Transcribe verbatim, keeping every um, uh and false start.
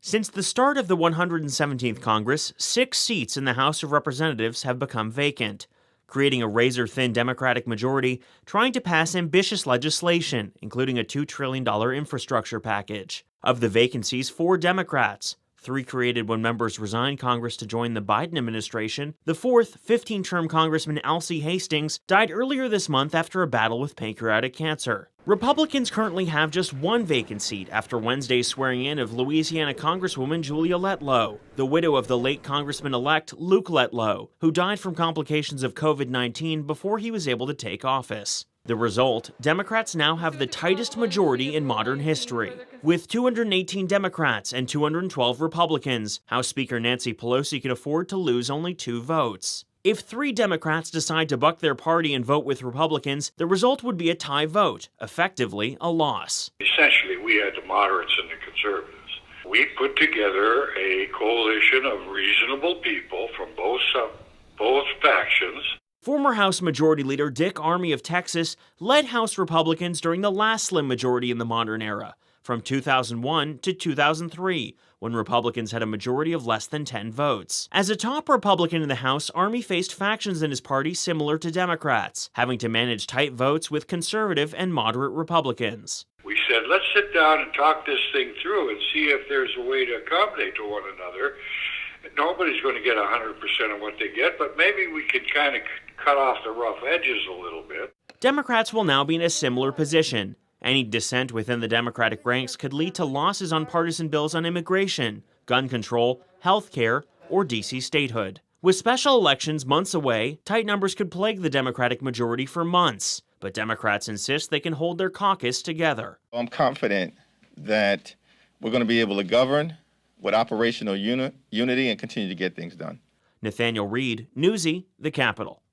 Since the start of the one hundred seventeenth Congress, six seats in the House of Representatives have become vacant, creating a razor-thin Democratic majority trying to pass ambitious legislation, including a two trillion dollars infrastructure package. Of the vacancies, four Democrats, three created when members resigned Congress to join the Biden administration. The fourth, fifteen-term Congressman Alcee Hastings, died earlier this month after a battle with pancreatic cancer. Republicans currently have just one vacant seat after Wednesday's swearing in of Louisiana Congresswoman Julia Letlow, the widow of the late Congressman-elect Luke Letlow, who died from complications of COVID nineteen before he was able to take office. The result, Democrats now have the tightest majority in modern history. With two hundred eighteen Democrats and two hundred twelve Republicans, House Speaker Nancy Pelosi can afford to lose only two votes. If three Democrats decide to buck their party and vote with Republicans, the result would be a tie vote, effectively a loss. Essentially, we had the moderates and the conservatives. We put together a coalition of reasonable people from both, uh, both factions. Former House Majority Leader Dick Armey of Texas led House Republicans during the last slim majority in the modern era, from two thousand one to two thousand three, when Republicans had a majority of less than ten votes. As a top Republican in the House, Armey faced factions in his party similar to Democrats, having to manage tight votes with conservative and moderate Republicans. We said, let's sit down and talk this thing through and see if there's a way to accommodate to one another. Nobody's going to get one hundred percent of what they get, but maybe we could kind of cut off the rough edges a little bit. Democrats will now be in a similar position. Any dissent within the Democratic ranks could lead to losses on partisan bills on immigration, gun control, health care, or D C statehood. With special elections months away, tight numbers could plague the Democratic majority for months, but Democrats insist they can hold their caucus together. I'm confident that we're going to be able to govern with operational uni- unity and continue to get things done. Nathaniel Reed, Newsy, The Capitol.